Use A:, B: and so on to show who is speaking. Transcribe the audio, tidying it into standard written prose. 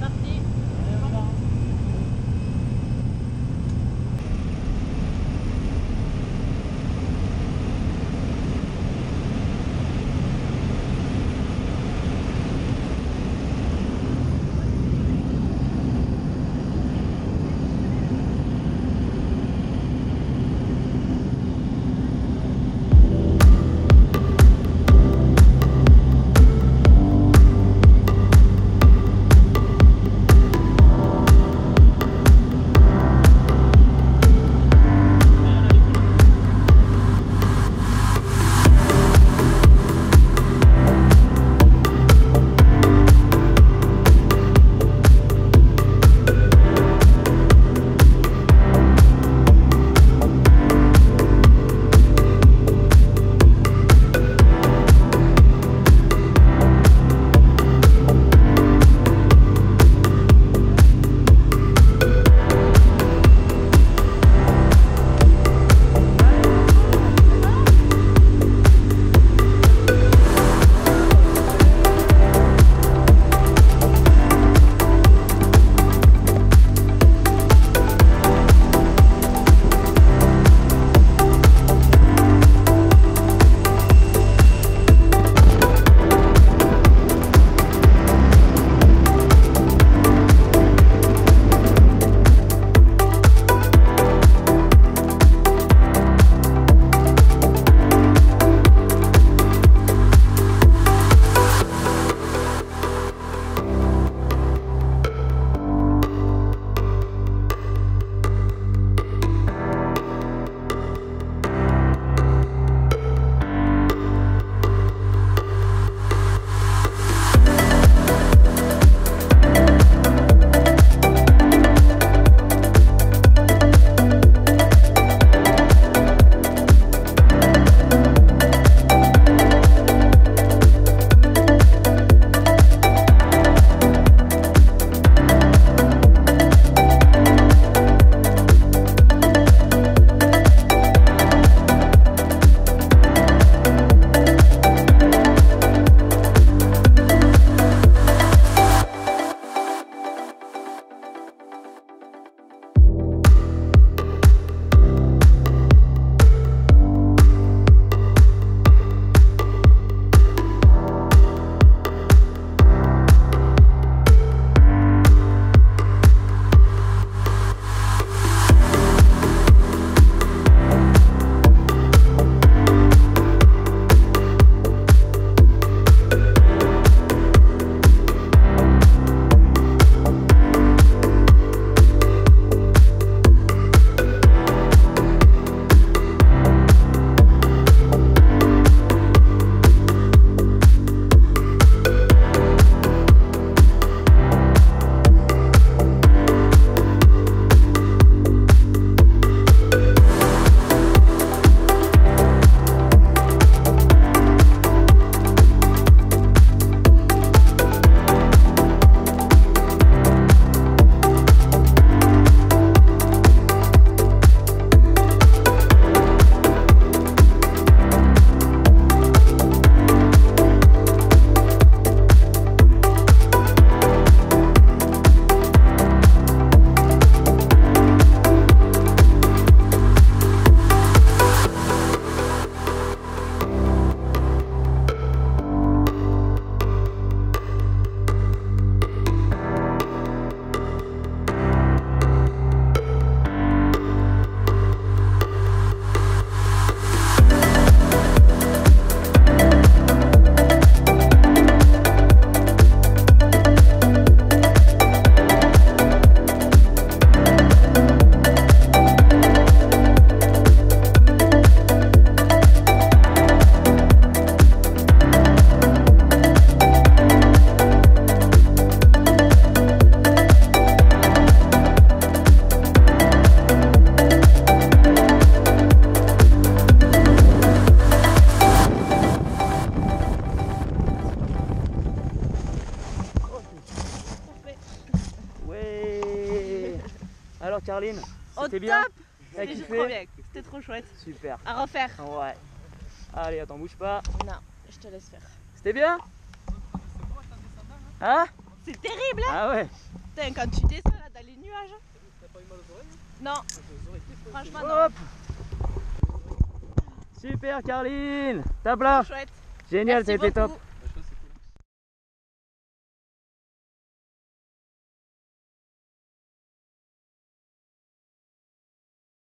A: parti.
B: Alors Caroline, c'était bien?
A: C'était juste trop bien, c'était trop chouette.
B: Super.
A: À refaire.
B: Ouais. Allez, attends, bouge pas.
A: Non, je te laisse faire.
B: C'était bien? Hein?
A: C'est terrible hein.
B: Ah ouais.
A: Putain, quand tu descends là dans les nuages.
C: T'as pas eu mal aux oreilles?
A: Non. Franchement non.
B: Hop. Super Caroline. Tape là.
A: Chouette.
B: Génial,
A: Merci
B: c'était top.
A: beaucoup.